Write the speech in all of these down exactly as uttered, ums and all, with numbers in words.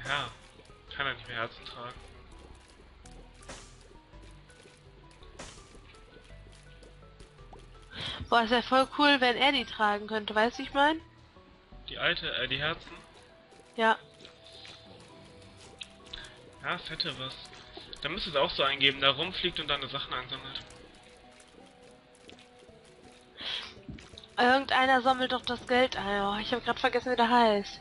Ja, kann er nicht mehr Herzen tragen. Boah, es wäre voll cool, wenn er die tragen könnte, weißt du, ich mein? Die alte, äh, die Herzen. Ja. Ja, es hätte was. Da müsste es auch so eingeben, da rumfliegt und deine Sachen einsammelt. Irgendeiner sammelt doch das Geld ein. Oh, ich habe gerade vergessen, wie der heißt.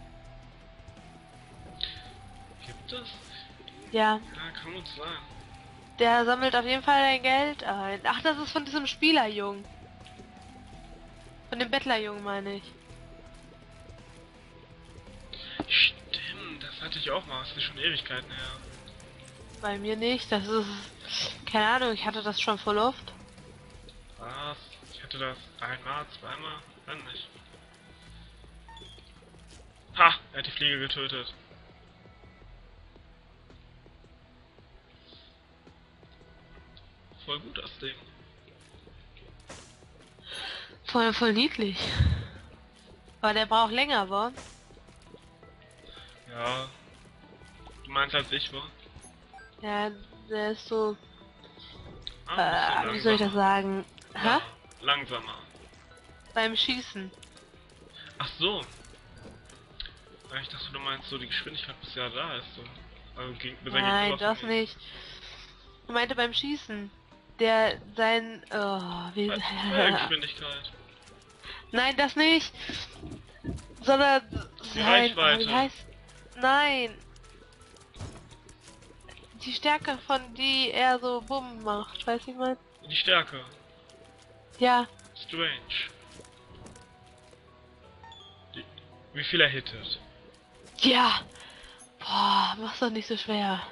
Gibt es? Ja, Ja, kann gut sein. der sammelt auf jeden Fall dein Geld ein. Ach, das ist von diesem Spielerjungen. Von dem Bettlerjungen, meine ich. Stimmt, das hatte ich auch mal. Das ist schon Ewigkeiten her. Bei mir nicht. Das ist... Keine Ahnung, ich hatte das schon voll oft. Was? Ich hatte das einmal, zweimal, dann nicht. Ha! Er hat die Fliege getötet. Voll gut das Ding. Voll, voll niedlich. Aber der braucht länger, wa? Ja. Du meinst als ich war? Ja, der ist so... Ah, Äh, wie soll ich das sagen? Hä? Ja, langsamer. Beim Schießen. Ach so. Ja, ich dachte, du meinst so die Geschwindigkeit, bis ja da ist. So. Also gegen, bis er Nein, gegenüber das von ihm. nicht. Ich meinte beim Schießen. Der sein... Oh, wie... Bei- bei Geschwindigkeit. Nein, das nicht. Sondern Die sein... Reichweite. Wie heißt... Nein. Die Stärke, von die er so Bumm macht. Weiß ich mal. Die Stärke. Ja. Strange. Die, wie viel er hittet. Ja. Boah, mach's doch nicht so schwer.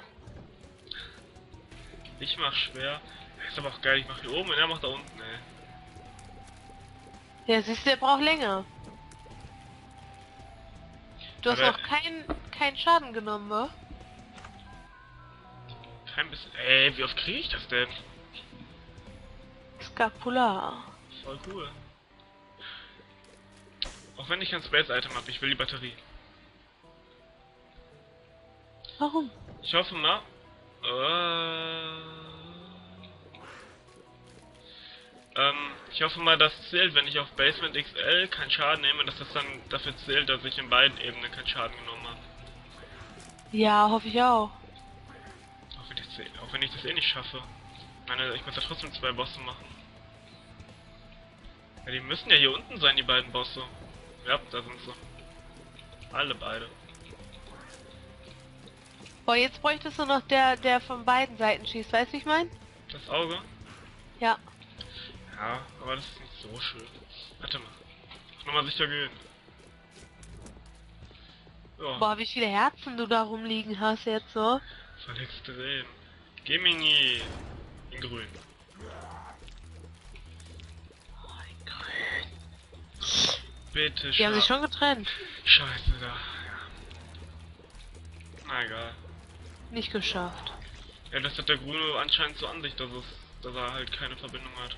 Ich mach schwer. Ist aber auch geil, ich mach hier oben und er macht da unten, ey. Ja, siehst du, der braucht länger. Du hast Aber- noch keinen keinen Schaden genommen, wa? Kein bisschen. Ey, wie oft kriege ich das denn? Scapular. Voll cool. Auch wenn ich kein Space-Item habe, ich will die Batterie. Warum? Ich hoffe mal. Äh, ähm, ich hoffe mal, das zählt, wenn ich auf Basement X L keinen Schaden nehme, dass das dann dafür zählt, dass ich in beiden Ebenen keinen Schaden genommen habe. Ja, hoffe ich auch. Auch wenn ich das, eh- auch wenn ich das eh nicht schaffe. Ich meine, ich muss ja trotzdem zwei Bosse machen. Ja, die müssen ja hier unten sein, die beiden Bosse. Ja, da sind sie. Alle beide. Boah, jetzt bräuchtest du noch der, der von beiden Seiten schießt, weißt du, wie ich mein? Das Auge? Ja. Ja, aber das ist nicht so schön. Warte mal. Nochmal sicher gehen. Ja, Boah, wie viele Herzen du da rumliegen hast jetzt so. voll extrem. Gemini. In grün. Oh, in grün. Bitte Die haben sich scha- schon getrennt. Scheiße da. Ja. Na egal. Nicht geschafft. Ja, das hat der Grüne anscheinend so an sich, dass es, dass er halt keine Verbindung hat.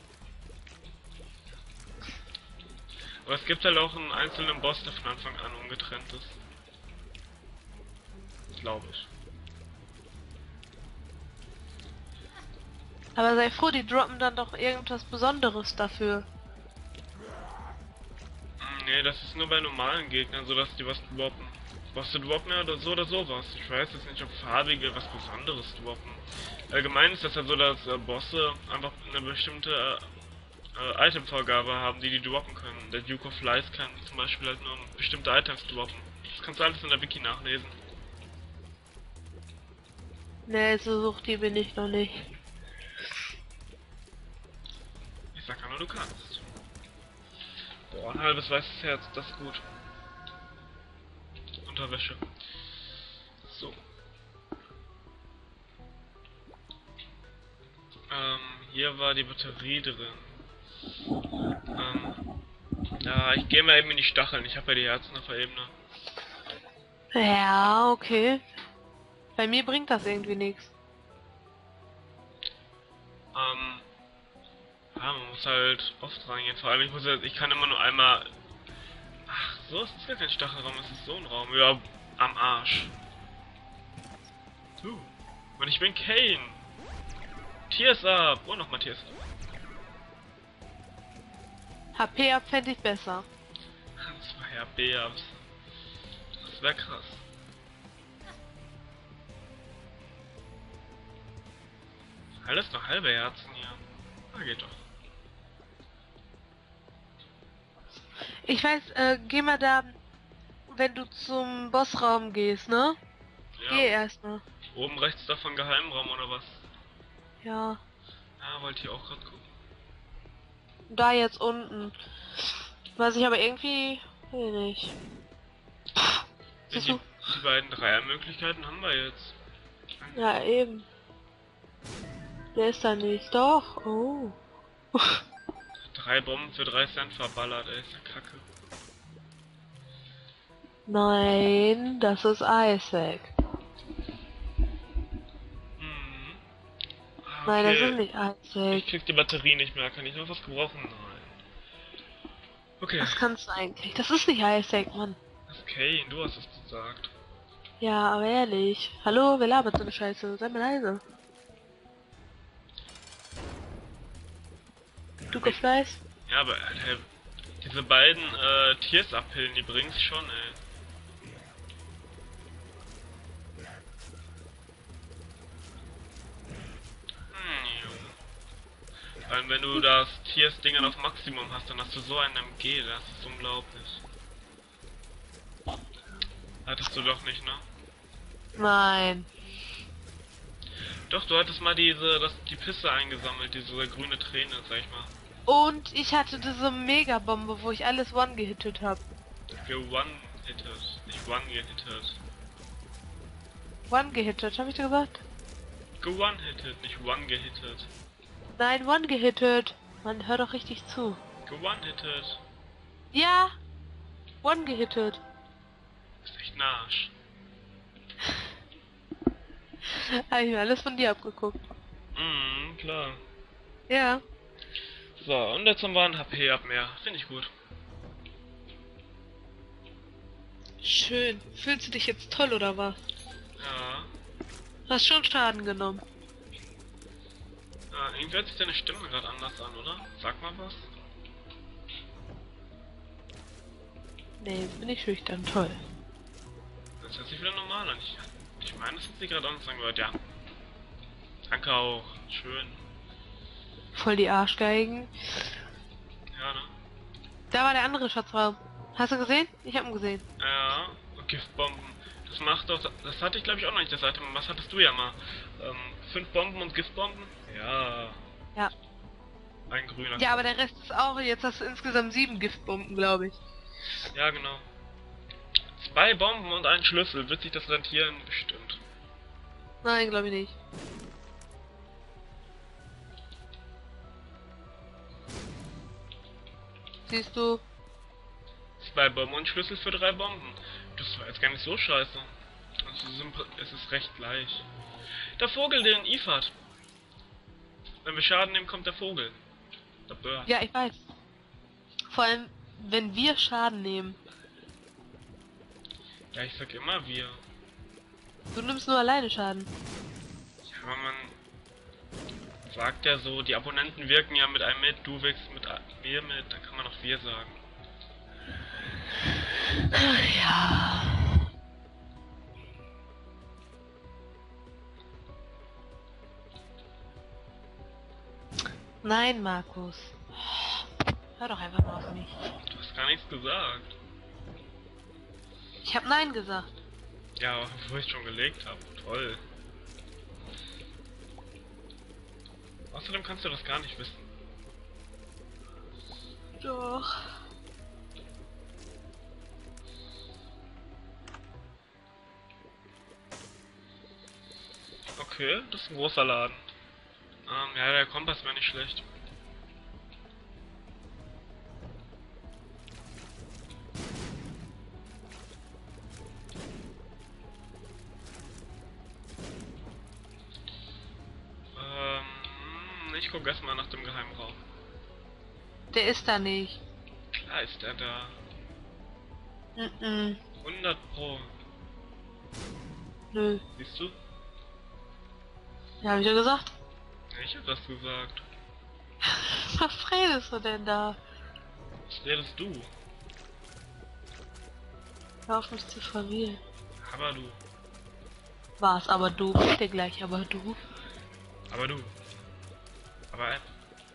Aber es gibt halt auch einen einzelnen Boss, der von Anfang an ungetrennt ist. Glaube ich. Aber sei froh, die droppen dann doch irgendwas Besonderes dafür. Hm, nee, das ist nur bei normalen Gegnern so, dass die was droppen. Bosse droppen ja oder so oder sowas. Ich weiß jetzt nicht, ob farbige was Besonderes droppen. Allgemein ist das ja so, dass äh, Bosse einfach eine bestimmte äh, äh, Itemvorgabe haben, die die droppen können. Der Duke of Lies kann zum Beispiel halt nur bestimmte Items droppen. Das kannst du alles in der Wiki nachlesen. Ne, so sucht die bin ich noch nicht. Ich sag ja nur, du kannst. Boah, ein halbes weißes Herz, das ist gut. Unterwäsche. So. Ähm, hier war die Batterie drin. Ähm, ja, ich gehe mal eben in die Stacheln. Ich habe ja die Herzen auf der Ebene. Ja, okay. Bei mir bringt das irgendwie nichts. Ähm, ja, man muss halt oft reingehen. Vor allem, ich muss ja, ich kann immer nur einmal... Ach, so ist es gar kein Stachelraum, es ist so ein Raum. Ja, am Arsch. So. Und ich bin Kane. Tears up. Oh, nochmal Tears up. H P ab fände ich besser. Zwei H P-Ups. Das wäre krass. Alles noch halbe Herzen hier. Ah, geht doch. Ich weiß, äh, geh mal da, wenn du zum Bossraum gehst, ne? Ja. Geh erstmal. Oben rechts davon Geheimraum oder was? Ja. Ja, wollte ich auch gerade gucken. Da jetzt unten. Weiß ich aber irgendwie... Will nicht. Ja, Siehst die, du? die beiden Dreiermöglichkeiten haben wir jetzt. Ja, eben. Der ist da nicht. Doch. Oh. Drei Bomben für drei Cent verballert, ey, ist ja kacke. Nein, das ist Isaac. Mhm. Ah, Nein, das okay. ist nicht Isaac. Ich krieg die Batterie nicht mehr, kann ich noch was gebrauchen? Nein. Okay, Was kannst du eigentlich? Das ist nicht Isaac, Mann. das ist Kane, du hast es gesagt. Ja, aber ehrlich. Hallo, wer labert so eine Scheiße? Sei mal leise. Du Gefleiß? Ja, aber Alter, diese beiden äh, Tiers abhillen, die bringen's schon, ey. Hm, jo. Vor allem, wenn du das Tiers-Ding auf Maximum hast, dann hast du so einen M G, das ist unglaublich. Hattest du doch nicht, ne? Nein. Doch, du hattest mal diese, das, die Pisse eingesammelt, diese grüne Träne, sag ich mal. Und ich hatte diese Megabombe, wo ich alles one gehittet habe. Ge-one-hitted, nicht one-gehittet. One gehittet, habe ich dir gesagt? Ge-one-hitted, nicht one-gehittet. Nein, one gehittet. Man, hör doch richtig zu. Ge-one-hitted. Ja, one gehittet. Ist echt ein Arsch. Hab ich mir alles von dir abgeguckt. Mhm, klar. Ja. So, und jetzt haben wir ein H P ab mehr. Finde ich gut. Schön. Fühlst du dich jetzt toll oder was? Ja. Hast schon Schaden genommen. Ja, irgendwie hört sich deine Stimme gerade anders an, oder? Sag mal was. Nee, jetzt bin ich schüchtern. Toll. Das hört sich wieder normal an. Ich, ich meine, das hat sie gerade anders angehört, ja. Danke auch. Schön. Voll die Arschgeigen. Ja, ne? Da war der andere Schatzraum. Hast du gesehen? Ich hab ihn gesehen. Ja, und Giftbomben. Das macht doch... Das hatte ich glaube ich auch noch nicht, das Item. Was hattest du ja mal? Ähm, fünf Bomben und Giftbomben? Ja. Ja. Ein grüner. Ja, aber der Rest ist auch... Jetzt hast du insgesamt sieben Giftbomben, glaube ich. Ja, genau. Zwei Bomben und ein Schlüssel. Wird sich das rentieren? Bestimmt. Nein, glaube ich nicht. Siehst du? Zwei Bomben und Schlüssel für drei Bomben. Das war jetzt gar nicht so scheiße. Also es ist recht gleich. Der Vogel, den Eve hat. Wenn wir Schaden nehmen, kommt der Vogel. Der Bird. Ja, ich weiß. Vor allem, wenn wir Schaden nehmen. Ja, ich sag immer wir. Du nimmst nur alleine Schaden. Ja, aber man sagt ja so, die Abonnenten wirken ja mit einem mit, du wirkst mit mir mit, dann kann man auch wir sagen. Ach ja. Nein, Markus. Hör doch einfach mal auf mich. Du hast gar nichts gesagt. Ich hab Nein gesagt. Ja, wo ich schon gelegt habe. Toll. Außerdem kannst du das gar nicht wissen. Doch. Okay, das ist ein großer Laden. Ähm, ja, der Kompass wäre nicht schlecht. Ähm, ich gucke erstmal nach dem Geheimraum. Der ist da nicht. Klar ist er da. Mm -mm. hundert Pro. Nö. Siehst du? Ja, hab ich ja gesagt. Ich hab das gesagt. Was redest du denn da? Was redest du? Hör auf mich zu verwirren. Aber du. War's aber du, bitte gleich, aber du. Aber du. Aber äh,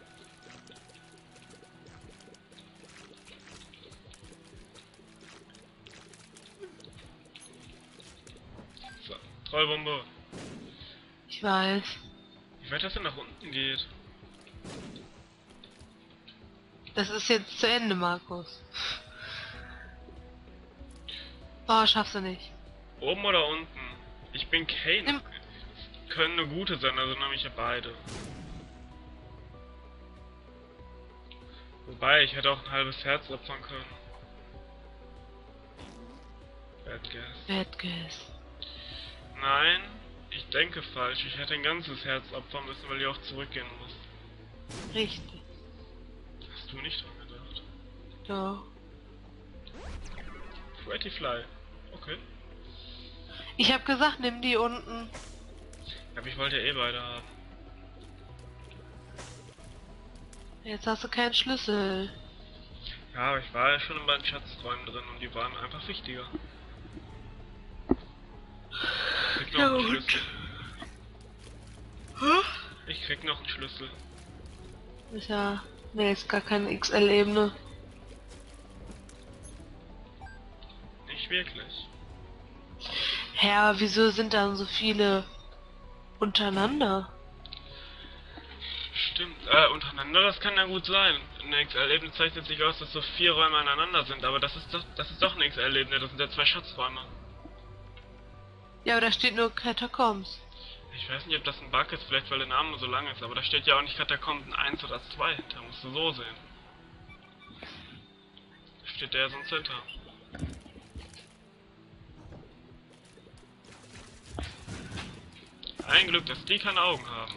so, Trollbombe. Ich weiß. Wie weit das denn nach unten geht? Das ist jetzt zu Ende, Markus. Oh, schaffst du nicht. Oben oder unten? Ich bin Kane. Nimm- Können eine gute sein, also nehme ich ja beide. Wobei, ich hätte auch ein halbes Herz opfern können. Bad guess. Bad guess. Nein, ich denke falsch. Ich hätte ein ganzes Herz opfern müssen, weil ich auch zurückgehen muss. Richtig. Hast du nicht dran gedacht? Doch. Pretty Fly. Okay. Ich hab gesagt, nimm die unten. Ja, aber ich wollte ja eh beide haben. Jetzt hast du keinen Schlüssel. Ja, aber ich war ja schon in meinen Schatzträumen drin und die waren einfach wichtiger. Ich krieg noch Ja, einen gut. Schlüssel. Ich krieg noch einen Schlüssel. Ist ja... Nee, ist gar keine X L-Ebene. Nicht wirklich. Hä, aber wieso sind dann so viele untereinander? Stimmt, äh, untereinander, das kann ja gut sein. In der X L-Ebene zeichnet sich aus, dass so vier Räume aneinander sind, aber das ist doch, das ist doch eine X L-Ebene, das sind ja zwei Schatzräume. Ja, aber da steht nur Catacombs. Ich weiß nicht, ob das ein Bug ist, vielleicht weil der Name so lang ist, aber da steht ja auch nicht Katakomben eins oder zwei, da musst du so sehen. Da steht der ja sonst hinter. Ein Glück, dass die keine Augen haben.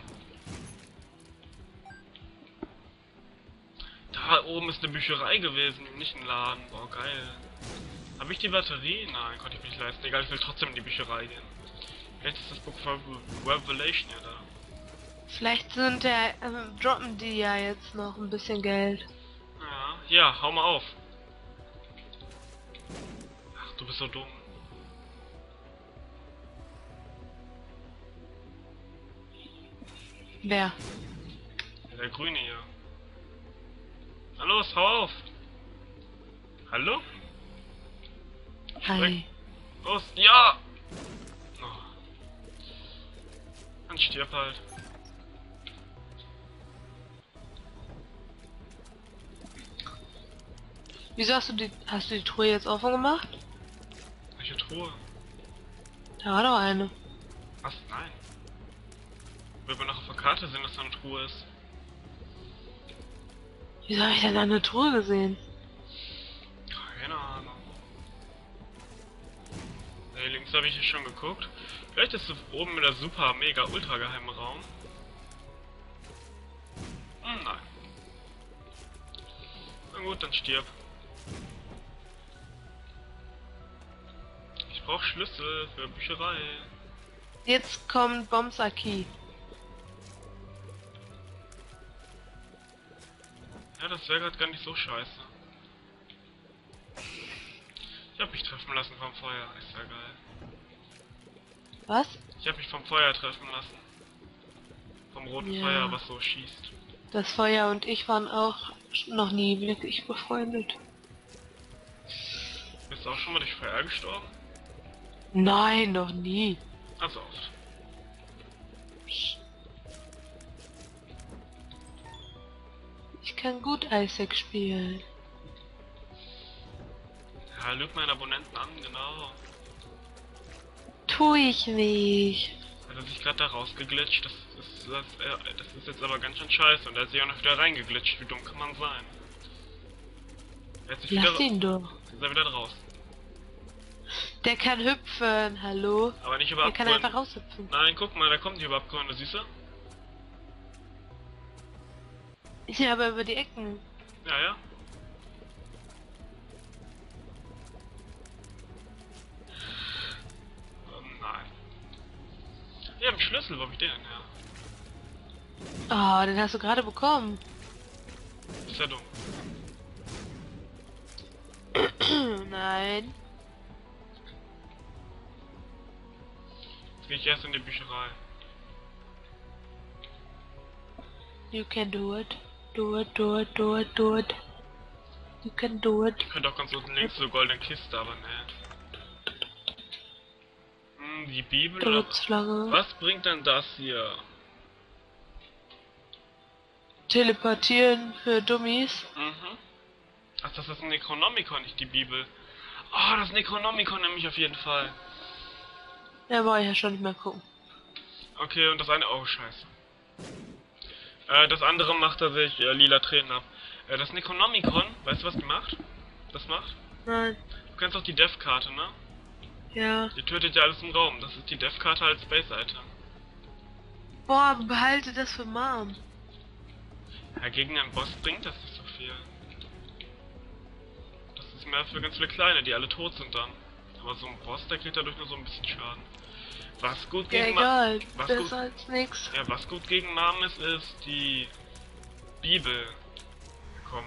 Da oben ist eine Bücherei gewesen, nicht ein Laden. Boah, geil. Habe ich die Batterie? Nein, konnte ich mir nicht leisten. Egal, ich will trotzdem in die Bücherei gehen. Vielleicht ist das Book of Revelation ja da. Vielleicht sind der, ähm, droppen die ja jetzt noch ein bisschen Geld. Ja, ja, hau mal auf. Ach, du bist so dumm. Wer? Ja, der Grüne hier. Na los, hau auf. Hallo? Hi. Los, ja! Oh. Dann stirb halt. Wieso hast du die, hast du die Truhe jetzt offen gemacht? Welche Truhe? Da war doch eine. Was? Nein. Wird man noch auf der Karte sehen, dass da eine Truhe ist? Wieso habe ich denn da eine Truhe gesehen? Keine Ahnung. Hey, links habe ich hier schon geguckt. Vielleicht ist es oben in der super, mega, ultra geheime Raum. Hm, nein. Na gut, dann stirb. Ich brauche Schlüssel für Bücherei. Jetzt kommt Bombs Aki. Ja, das wäre gerade gar nicht so scheiße. Ich hab mich treffen lassen vom Feuer, ist ja geil. Was? Ich hab mich vom Feuer treffen lassen. Vom roten Ja. Feuer, was so schießt. Das Feuer und ich waren auch noch nie wirklich befreundet. Bist du auch schon mal durch Feuer gestorben? Nein, noch nie. Also oft. Ich kann gut Isaac spielen. Ja, lüg meinen Abonnenten an, genau. Tu ich nicht. Hat er sich gerade da rausgeglitscht? Das ist, das, äh, das ist jetzt aber ganz schön scheiße. Und er hat sich auch noch wieder reingeglitscht. Wie dumm kann man sein? Er hat sich Lass wieder, ihn doch. jetzt ist er wieder draußen. Der kann hüpfen, hallo? Aber nicht über Der kann Abgründe. einfach raushüpfen. Nein, guck mal, der kommt nicht über Abgründe, siehst du? Ja, aber über die Ecken. Ja, ja. Ähm, nein. wieder einen Schlüssel, wo hab ich den denn her? Ah, den hast du gerade bekommen. Ist ja dumm. Nein. Jetzt gehe ich erst in die Bücherei. You can do it. Do it, do it, do it, do it. You can do it. Ich könnte auch ganz unten links so goldene Kiste, aber ne. Hm, die Bibel oder... Dauert zu lange. Was bringt denn das hier? Teleportieren für Dummies. Mhm. Ach, das ist ein Necronomicon, nicht die Bibel. Oh, das Necronomicon nämlich auf jeden Fall. Ja, brauche ich ja schon nicht mehr gucken. Okay, und das eine... Oh, scheiße. Äh, das andere macht, dass ich äh, lila Tränen ab. Äh, das Necronomicon, weißt du, was die macht? Das macht? Nein. Du kennst auch die Death-Karte, ne? Ja. Die tötet ja alles im Raum. Das ist die Death-Karte als Space-Item. Boah, behalte das für Mom. Ja, gegen einen Boss bringt das nicht so viel. Das ist mehr für ganz viele Kleine, die alle tot sind dann. Aber so ein Boss, der kriegt dadurch nur so ein bisschen Schaden. Was gut Ja, gegen Ma egal. was Besser gut, als nix. ja, was gut gegen Mom ist, ist die Bibel. Komm.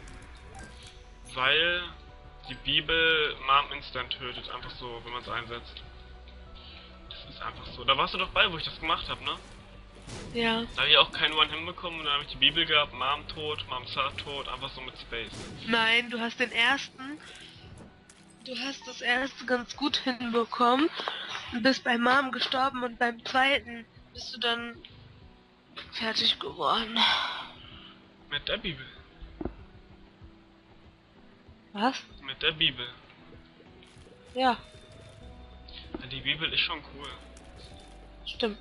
Weil die Bibel Mom instant tötet, einfach so, wenn man es einsetzt. Das ist einfach so. Da warst du doch bei, wo ich das gemacht habe, ne? Ja. Da habe ich auch keinen One hinbekommen und dann habe ich die Bibel gehabt, Mom tot, Mom Zart tot, einfach so mit Space. Nein, du hast den ersten. Du hast das erste ganz gut hinbekommen. Und bist bei Mom gestorben und beim zweiten bist du dann fertig geworden. Mit der Bibel. Was? Mit der Bibel. Ja, Ja, die Bibel ist schon cool. stimmt.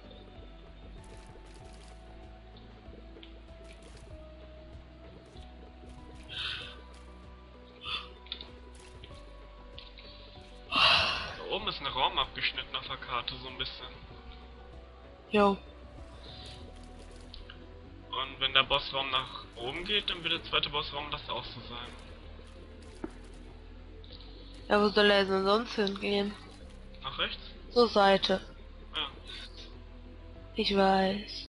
Da oben ist ein Raum abgeschnitten auf der Karte, so ein bisschen. Jo. Und wenn der Bossraum nach oben geht, dann wird der zweite Bossraum das auch so sein. Ja, wo soll er denn sonst hingehen? Nach rechts? Zur Seite. Ja. Ich weiß.